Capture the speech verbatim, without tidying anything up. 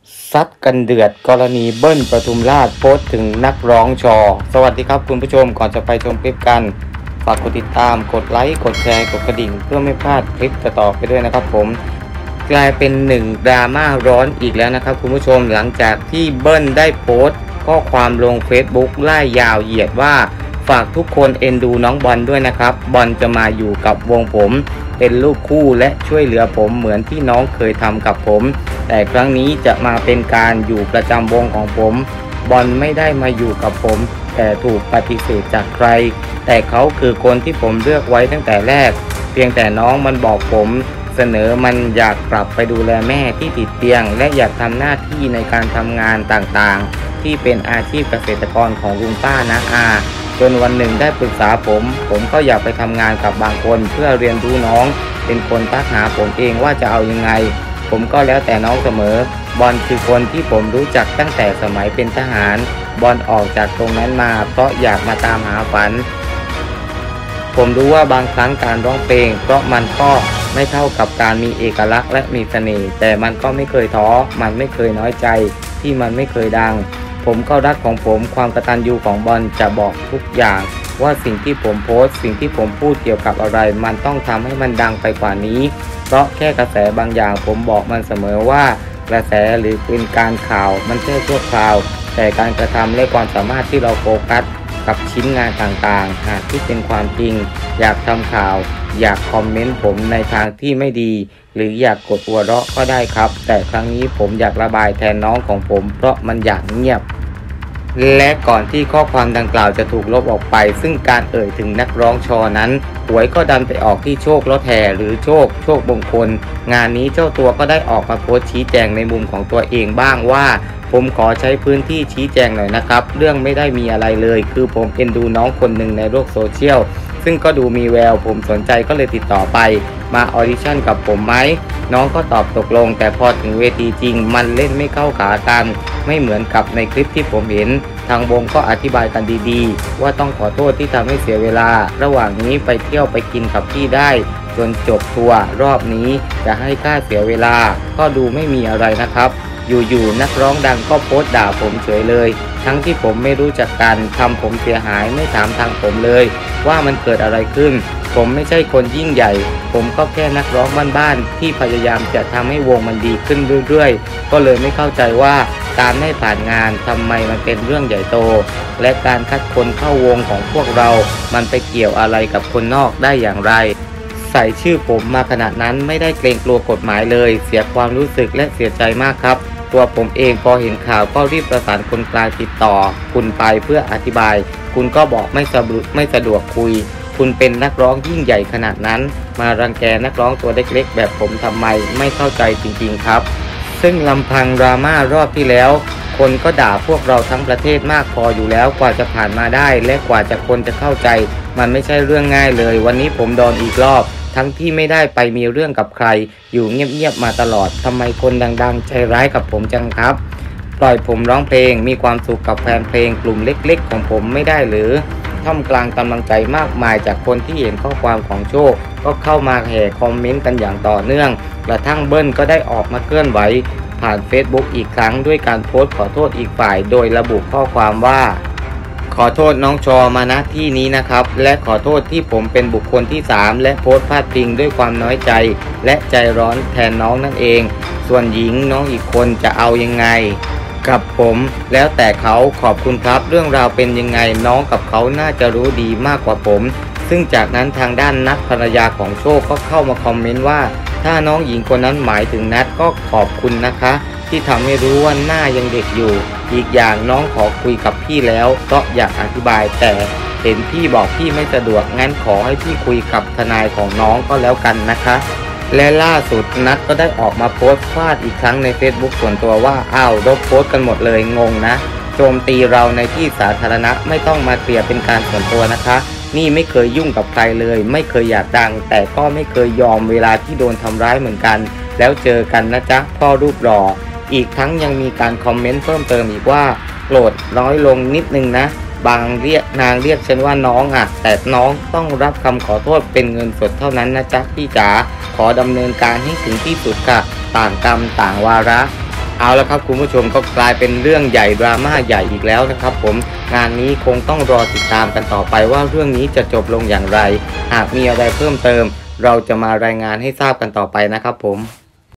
ซัดกันเดือดกรณีเบิ้ลปทุมราชโพสต์ถึงนักร้องชอสวัสดีครับคุณผู้ชมก่อนจะไปชมคลิปกันฝากกดติดตามกดไลค์กดแชร์กดกระดิ่งเพื่อไม่พลาดคลิปต่อๆไปด้วยนะครับผมกลายเป็นหนึ่งดราม่าร้อนอีกแล้วนะครับคุณผู้ชมหลังจากที่เบิ้ลได้โพสต์ข้อความลง Facebook ไล่ยาวเหยียดว่าฝากทุกคนเอ็นดูน้องบอลด้วยนะครับบอลจะมาอยู่กับวงผมเป็นลูกคู่และช่วยเหลือผมเหมือนที่น้องเคยทำกับผมแต่ครั้งนี้จะมาเป็นการอยู่ประจำวงของผมบอลไม่ได้มาอยู่กับผมแต่ถูกปฏิเสธจากใครแต่เขาคือคนที่ผมเลือกไว้ตั้งแต่แรกเพียงแต่น้องมันบอกผมเสนอมันอยากกลับไปดูแลแม่ที่ติดเตียงและอยากทำหน้าที่ในการทำงานต่างๆที่เป็นอาชีพเกษตรกรของลุงป้านะอาจนวันหนึ่งได้ปรึกษาผมผมก็อยากไปทำงานกับบางคนเพื่อเรียนรู้น้องเป็นคนทักหาผมเองว่าจะเอายังไงผมก็แล้วแต่น้องเสมอบอลคือคนที่ผมรู้จักตั้งแต่สมัยเป็นทหารบอลออกจากตรงนั้นมาเพราะอยากมาตามหาฝันผมรู้ว่าบางครั้งการร้องเพลงเพราะมันก็ไม่เท่ากับการมีเอกลักษณ์และมีเสน่ห์แต่มันก็ไม่เคยท้อมันไม่เคยน้อยใจที่มันไม่เคยดังผมก็รักของผมความกตัญญูของบอลจะบอกทุกอย่างว่าสิ่งที่ผมโพสต์สิ่งที่ผมพูดเกี่ยวกับอะไรมันต้องทำให้มันดังไปกว่านี้เพราะแค่กระแสบางอย่างผมบอกมันเสมอว่ากระแสหรือเป็นการข่าวมันแค่ชั่วคราวแต่การกระทำและความสามารถที่เราโฟกัสกับชิ้นงานต่างๆหากที่เป็นความจริงอยากทำข่าวอยากคอมเมนต์ผมในทางที่ไม่ดีหรืออยากกดหัวเราะก็ได้ครับแต่ครั้งนี้ผมอยากระบายแทนน้องของผมเพราะมันอยากเงียบและก่อนที่ข้อความดังกล่าวจะถูกลบออกไปซึ่งการเอ่ยถึงนักร้องชอนั้นหวยก็ดันไปออกที่โชครถแห่หรือโชคโชคมงคลงานนี้เจ้าตัวก็ได้ออกมาโพสต์ชี้แจงในมุมของตัวเองบ้างว่าผมขอใช้พื้นที่ชี้แจงหน่อยนะครับเรื่องไม่ได้มีอะไรเลยคือผมเอ็นดูน้องคนหนึ่งในโลกโซเชียลซึ่งก็ดูมีแววผมสนใจก็เลยติดต่อไปมาออดิชั่นกับผมไหมน้องก็ตอบตกลงแต่พอถึงเวทีจริงมันเล่นไม่เข้าขากันไม่เหมือนกับในคลิปที่ผมเห็นทางวงก็อธิบายกันดีๆว่าต้องขอโทษที่ทำให้เสียเวลาระหว่างนี้ไปเที่ยวไปกินกับพี่ได้จนจบทัวร์รอบนี้จะให้ค่าเสียเวลาก็ดูไม่มีอะไรนะครับอยู่ๆนักร้องดังก็โพสต์ด่าผมเฉยเลยทั้งที่ผมไม่รู้จักกันทำผมเสียหายไม่ถามทางผมเลยว่ามันเกิดอะไรขึ้นผมไม่ใช่คนยิ่งใหญ่ผมก็แค่นักร้องบ้านๆที่พยายามจะทำให้วงมันดีขึ้นเรื่อยๆก็เลยไม่เข้าใจว่าการไม่ผ่านงานทำไมมันเป็นเรื่องใหญ่โตและการคัดคนเข้าวงของพวกเรามันไปเกี่ยวอะไรกับคนนอกได้อย่างไรใส่ชื่อผมมาขนาดนั้นไม่ได้เกรงกลัวกฎหมายเลยเสียความรู้สึกและเสียใจมากครับตัวผมเองพอเห็นข่าวก็รีบประสานคนกลางติดต่อคุณไปเพื่ออธิบายคุณก็บอกไม่สะดวกไม่สะดวกคุยคุณเป็นนักร้องยิ่งใหญ่ขนาดนั้นมารังแกนักร้องตัวเล็กๆแบบผมทำไมไม่เข้าใจจริงๆครับซึ่งลำพังดราม่ารอบที่แล้วคนก็ด่าพวกเราทั้งประเทศมากพออยู่แล้วกว่าจะผ่านมาได้และกว่าจะคนจะเข้าใจมันไม่ใช่เรื่องง่ายเลยวันนี้ผมโดนอีกรอบทั้งที่ไม่ได้ไปมีเรื่องกับใครอยู่เงียบๆมาตลอดทำไมคนดังๆใจร้ายกับผมจังครับปล่อยผมร้องเพลงมีความสุขกับแฟนเพลงกลุ่มเล็กๆของผมไม่ได้หรือท่ามกลางกำลังใจมากมายจากคนที่เห็นข้อความของโชคก็เข้ามาแห่คอมเมนต์กันอย่างต่อเนื่องกระทั่งเบิ้ลก็ได้ออกมาเคลื่อนไหวผ่าน Facebook อีกครั้งด้วยการโพสต์ขอโทษอีกฝ่ายโดยระบุข้อความว่าขอโทษน้องชอมาณที่นี้นะครับและขอโทษที่ผมเป็นบุคคลที่สามและโพสต์พาดพิงด้วยความน้อยใจและใจร้อนแทนน้องนั่นเองส่วนหญิงน้องอีกคนจะเอายังไงกับผมแล้วแต่เขาขอบคุณครับเรื่องราวเป็นยังไงน้องกับเขาน่าจะรู้ดีมากกว่าผมซึ่งจากนั้นทางด้านนัทภรรยาของโชคก็เข้ามาคอมเมนต์ว่าถ้าน้องหญิงคนนั้นหมายถึงนัทก็ขอบคุณนะคะที่ทำให้รู้ว่าหน้ายังเด็กอยู่อีกอย่างน้องขอคุยกับพี่แล้วก็อยากอธิบายแต่เห็นพี่บอกพี่ไม่สะดวกงั้นขอให้พี่คุยกับทนายของน้องก็แล้วกันนะคะและล่าสุดนัทก็ได้ออกมาโพสต์ฟาดอีกครั้งใน Facebook ส่วนตัวว่าอ้าวลบโพสต์กันหมดเลยงงนะโจมตีเราในที่สาธารณะไม่ต้องมาเคลียร์เป็นการส่วนตัวนะคะนี่ไม่เคยยุ่งกับใครเลยไม่เคยอยากดังแต่ก็ไม่เคยยอมเวลาที่โดนทำร้ายเหมือนกันแล้วเจอกันนะจ๊ะพ่อรูปหล่ออีกทั้งยังมีการคอมเมนต์เพิ่มเติมอีกว่าโกรธน้อยลงนิดนึงนะบางเรียกนางเรียกฉันว่าน้องอ่ะแต่น้องต้องรับคำขอโทษเป็นเงินสดเท่านั้นนะจ๊ะพี่จ๋าขอดำเนินการให้ถึงที่สุดค่ะต่างกรรมต่างวาระเอาละครับคุณผู้ชมก็กลายเป็นเรื่องใหญ่ดราม่าใหญ่อีกแล้วนะครับผมงานนี้คงต้องรอติดตามกันต่อไปว่าเรื่องนี้จะจบลงอย่างไรหากมีอะไรเพิ่มเติมเราจะมารายงานให้ทราบกันต่อไปนะครับผม